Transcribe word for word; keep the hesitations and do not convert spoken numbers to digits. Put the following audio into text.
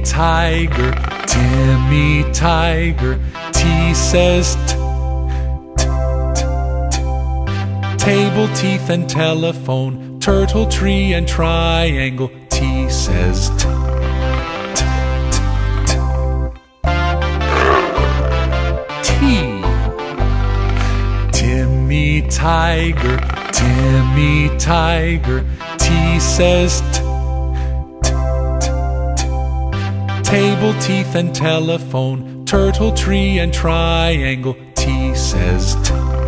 tiger, Timmy tiger. T says t, t, t, t. Table, teeth, and telephone, turtle, tree, and triangle. T says t, t, t, t. T. Timmy tiger, Timmy tiger. T says t, t, t, t. Table, teeth, and telephone, turtle, tree, and triangle. T says t.